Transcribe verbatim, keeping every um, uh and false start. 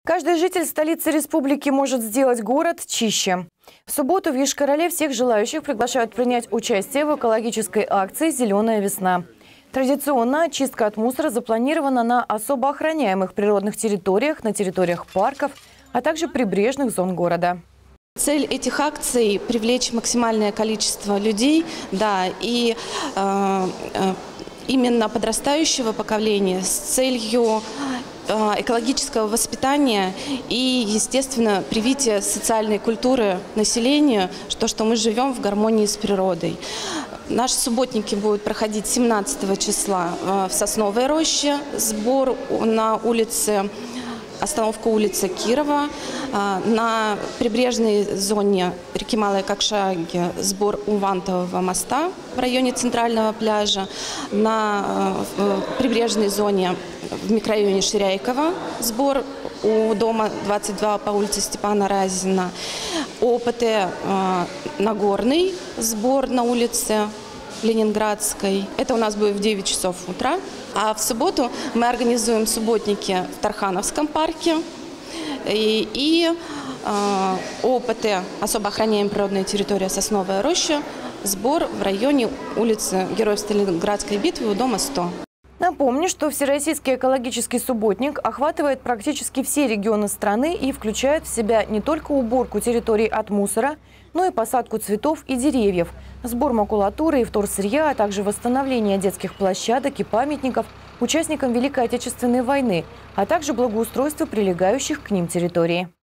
Каждый житель столицы республики может сделать город чище. В субботу в Йошкар-Оле всех желающих приглашают принять участие в экологической акции «Зеленая весна». Традиционно очистка от мусора запланирована на особо охраняемых природных территориях, на территориях парков, а также прибрежных зон города. Цель этих акций – привлечь максимальное количество людей, да, и э, э, именно подрастающего поколения с целью экологического воспитания и, естественно, привития социальной культуры населению, что, что мы живем в гармонии с природой. Наши субботники будут проходить семнадцатого числа в Сосновой роще, сбор на улице, остановка улицы Кирова, на прибрежной зоне реки Малая Кокшаги сбор у Вантового моста в районе центрального пляжа, на прибрежной зоне в микрорайоне Ширяйкова сбор у дома двадцать два по улице Степана Разина, ОПТ Нагорный сбор на улице Ленинградской. Это у нас будет в девять часов утра. А в субботу мы организуем субботники в Тархановском парке. И, и э, ОПТ, особо охраняемая природная территория Сосновая роща, сбор в районе улицы Героев Сталинградской битвы у дома сто. Напомню, что Всероссийский экологический субботник охватывает практически все регионы страны и включает в себя не только уборку территорий от мусора, но и посадку цветов и деревьев, сбор макулатуры и вторсырья, а также восстановление детских площадок и памятников участникам Великой Отечественной войны, а также благоустройство прилегающих к ним территорий.